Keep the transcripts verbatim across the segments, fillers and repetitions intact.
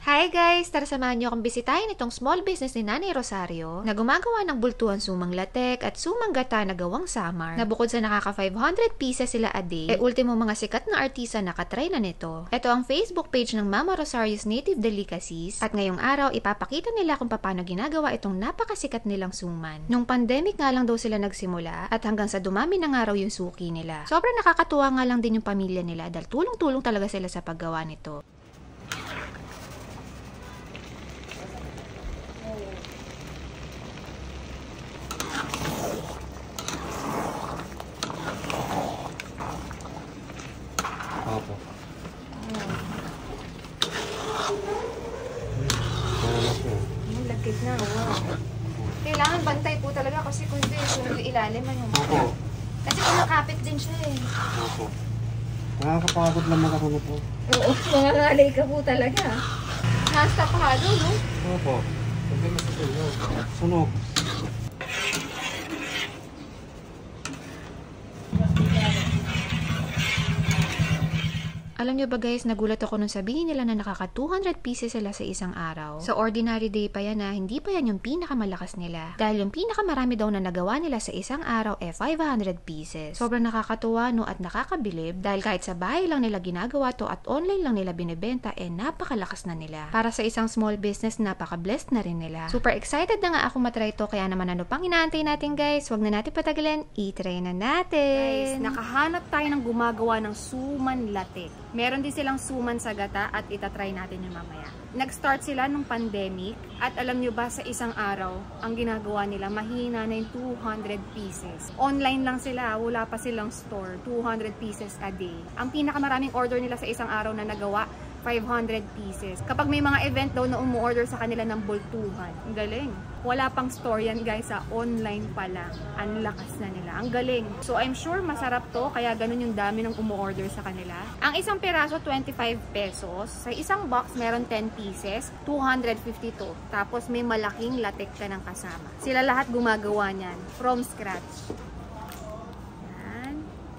Hi guys! Tara samahan niyo akong bisitahin itong small business ni Nanay Rosario na gumagawa ng bultuhan sumang latek at sumang gata na gawang samar na bukod sa nakaka five hundred pieces sila a day, e ultimo mga sikat na artista nakatry na nito. Ito ang Facebook page ng Mama Rosario's Native Delicacies at ngayong araw ipapakita nila kung paano ginagawa itong napakasikat nilang suman. Nung pandemic nga lang daw sila nagsimula at hanggang sa dumami na nga raw yung suki nila. Sobrang nakakatuwa nga lang din yung pamilya nila dahil tulong-tulong talaga sila sa paggawa nito. Opo. Ang lagkit na, wow. Kailangan bantay po talaga kasi kung hindi, sunod yung ilalim. Ano? Opo. Kasi kumakapit din siya eh. Opo. Nakakapagod lang mag-ano po. Oo, mangangalay ka po talaga. Nasta pa halo, no? Opo. Hindi masasunog. Sunog. Alam nyo ba guys, nagulat ako nung sabihin nila na nakaka two hundred pieces sila sa isang araw. Sa ordinary day pa yan na hindi pa yan yung pinakamalakas nila. Dahil yung pinakamarami daw na nagawa nila sa isang araw eh five hundred pieces. Sobrang nakakatuwa no at nakakabilib dahil kahit sa bahay lang nila ginagawa to at online lang nila binibenta eh napakalakas na nila. Para sa isang small business, napaka-blessed na rin nila. Super excited na nga ako matry to kaya naman ano pang inaantay natin guys, wag na natin patagalin, i-try na natin. Guys, nakahanap tayo ng gumagawa ng suman latte. Meron din silang suman sa gata at itatry natin yung mamaya. Nag-start sila nung pandemic at alam nyo ba sa isang araw, ang ginagawa nila mahina na yung two hundred pieces. Online lang sila, wala pa silang store, two hundred pieces a day. Ang pinakamaraming order nila sa isang araw na nagawa, five hundred pieces. Kapag may mga event daw na umu-order sa kanila ng bultuhan. Ang galing. Wala pang store yan guys, sa online pa lang. Ang lakas na nila. Ang galing. So I'm sure masarap to, kaya ganun yung dami ng umu-order sa kanila. Ang isang peraso, twenty-five pesos. Sa isang box, meron ten pieces, two hundred fifty to. Tapos may malaking latek ka ng kasama. Sila lahat gumagawa niyan. From scratch. Ayan.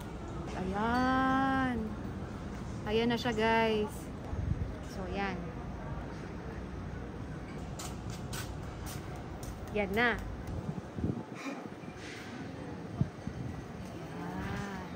Ayan. Ayan na siya guys. So, yan. Yan na. Yan.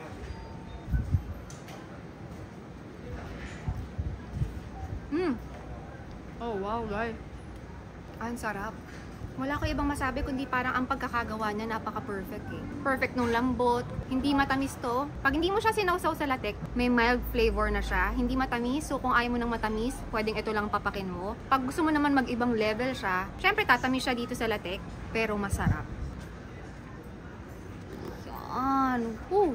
Hmm. Oh, wow, guys. Ang sarap. Wala ko ibang masabi kundi parang ang pagkakagawa niya napaka-perfect eh. Perfect nung lambot, hindi matamis to. Pag hindi mo siya sinawsaw sa latek, may mild flavor na siya. Hindi matamis, so kung ayaw mo ng matamis, pwedeng ito lang papakin mo. Pag gusto mo naman mag-ibang level siya, syempre tatamis siya dito sa latek, pero masarap. Yan. Woo!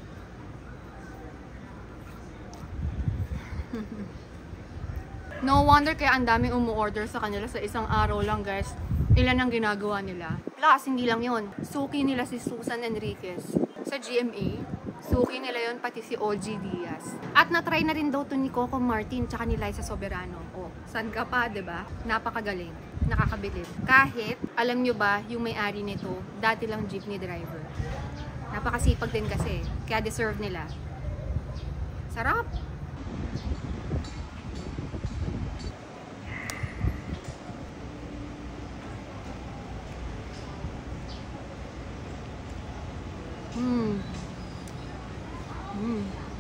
No wonder kaya ang daming umu-order sa kanila sa isang araw lang guys. Ilan ang ginagawa nila. Plus, hindi lang yon. Suki nila si Susan Enriquez sa G M A. Suki nila yon pati si O G Diaz. At na-try na rin daw to ni Coco Martin tsaka ni Liza Soberano. Oh, saan ka pa, diba? Napakagaling. Nakakabilib. Kahit, alam nyo ba, yung may-ari nito, dati lang jeepney driver. Napakasipag din kasi. Kaya deserve nila. Sarap! Mm. Mm.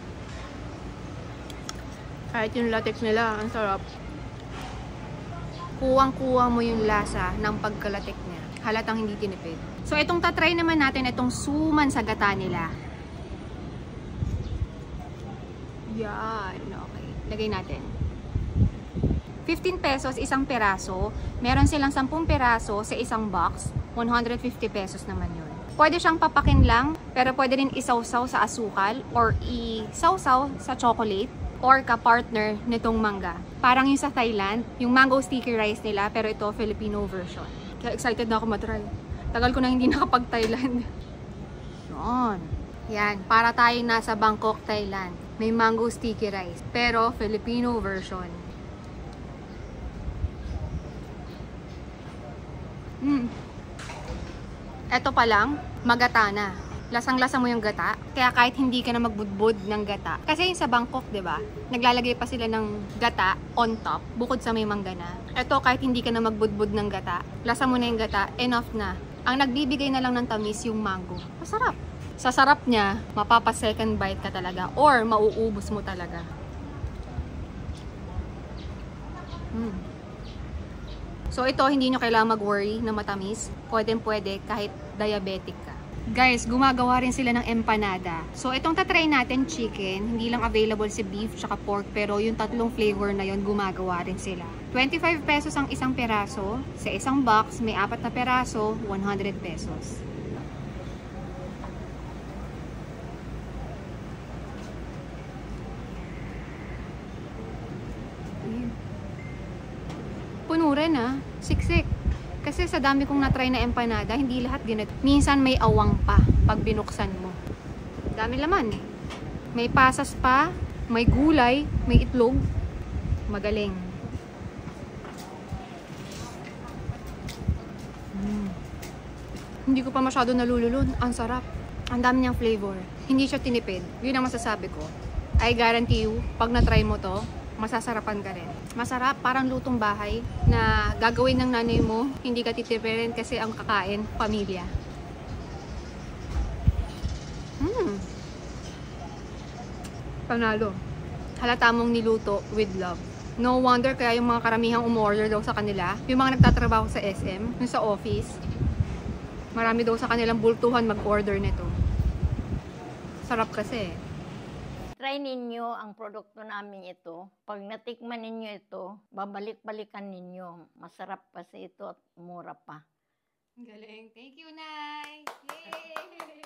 Kahit yung latex nila, ang sarap. Kuwang-kuwa mo yung lasa ng pagkalatek niya. Halatang hindi tinipid. So, itong tatry naman natin, itong suman sa gata nila. Yan. Okay. Lagay natin. fifteen pesos isang peraso. Meron silang ten peraso sa isang box. one hundred fifty pesos naman yun. Pwede siyang papakin lang, pero pwede rin isawsaw sa asukal or isawsaw sa chocolate or ka-partner nitong mangga. Parang yung sa Thailand, yung mango sticky rice nila, pero ito Filipino version. Kaya excited na ako matry. Tagal ko na hindi nakapag-Thailand. Yan. Yan, para tayo nasa Bangkok, Thailand. May mango sticky rice, pero Filipino version. Hmm. Eto pa lang, magata na. lasang-lasa mo yung gata. Kaya kahit hindi ka na magbudbud ng gata. Kasi yung sa Bangkok, di ba? Naglalagay pa sila ng gata on top, bukod sa may manggana. Ito, kahit hindi ka na magbudbud ng gata, lasa mo na yung gata, enough na. Ang nagbibigay na lang ng tamis yung mango. Masarap. Sa sarap niya, mapapa second bite ka talaga or mauubos mo talaga. Mm. So ito, hindi nyo kailangan mag-worry na matamis. Pwede-pwede kahit diabetic ka. Guys, gumagawa rin sila ng empanada. So itong tatry natin, chicken, hindi lang available si beef tsaka pork, pero yung tatlong flavor na yon gumagawa rin sila. twenty-five pesos ang isang peraso. Sa isang box, may apat na peraso, one hundred pesos. Puno rin ah, siksik. Kasi sa dami kong na-try na empanada, hindi lahat ganito. Minsan may awang pa pag binuksan mo. Dami laman. May pasas pa, may gulay, may itlog. Magaling. Mm. Hindi ko pa masyado nalululun. Ang sarap. Ang dami niyang flavor. Hindi siya tinipid. Yun ang masasabi ko. I guarantee you, pag na-try mo to, masasarapan ka rin. Masarap, parang lutong bahay na gagawin ng nanay mo, hindi ka titipirin kasi ang kakain, pamilya. Hmm. Panalo. Halata mong niluto with love. No wonder kaya yung mga karamihang umorder daw sa kanila, yung mga nagtatrabaho sa S M, yung sa office, marami daw sa kanilang bultuhan mag-order nito. Sarap kasi. Try ninyo ang produkto namin ito. Pag natikman ninyo ito, babalik-balikan ninyo. Masarap kasi ito at mura pa. Galing. Thank you, Nay! Yay!